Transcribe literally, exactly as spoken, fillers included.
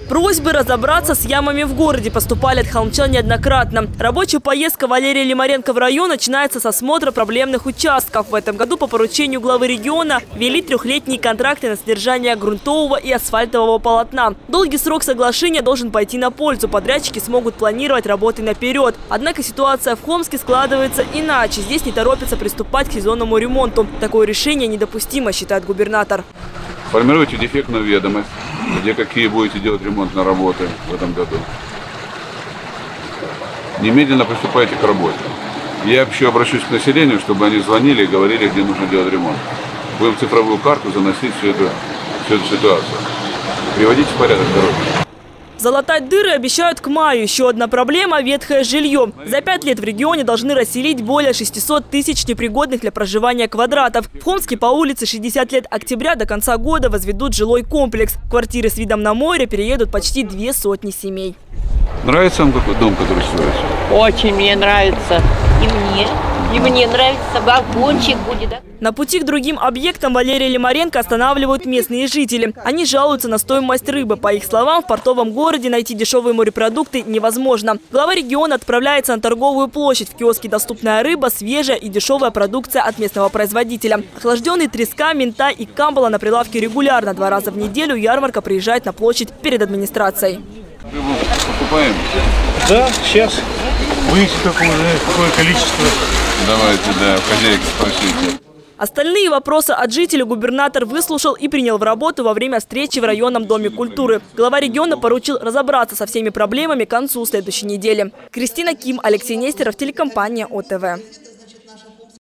Просьбы разобраться с ямами в городе поступали от холмчан неоднократно. Рабочая поездка Валерия Лимаренко в район начинается с осмотра проблемных участков. В этом году по поручению главы региона ввели трехлетние контракты на содержание грунтового и асфальтового полотна. Долгий срок соглашения должен пойти на пользу. Подрядчики смогут планировать работы наперед. Однако ситуация в Хомске складывается иначе. Здесь не торопятся приступать к сезонному ремонту. Такое решение недопустимо, считает губернатор. Формируйте дефектную ведомость, где какие будете делать ремонтные работы в этом году. Немедленно приступайте к работе. Я вообще обращусь к населению, чтобы они звонили и говорили, где нужно делать ремонт. Будем в цифровую карту заносить всю эту, всю эту ситуацию. Приводите в порядок дороги. Залатать дыры обещают к маю. Еще одна проблема – ветхое жилье. За пять лет в регионе должны расселить более шестисот тысяч непригодных для проживания квадратов. В Хомске по улице шестьдесят лет октября до конца года возведут жилой комплекс. В квартиры с видом на море переедут почти две сотни семей. Нравится вам какой дом, который строится? Очень мне нравится. И мне. И мне нравится, балкончик будет, да? На пути к другим объектам Валерия Лимаренко останавливают местные жители. Они жалуются на стоимость рыбы. По их словам, в портовом городе найти дешевые морепродукты невозможно. Глава региона отправляется на торговую площадь. В киоске доступная рыба, свежая и дешевая продукция от местного производителя. Охлажденные треска, минта и камбала на прилавке регулярно. Два раза в неделю ярмарка приезжает на площадь перед администрацией. Рыбу покупаем? Да, сейчас. Выйти какое, какое количество. Давайте, да, хозяйки спросите. Остальные вопросы от жителей губернатор выслушал и принял в работу во время встречи в районном доме культуры. Глава региона поручил разобраться со всеми проблемами к концу следующей недели. Кристина Ким, Алексей Нестеров, телекомпания О Т В.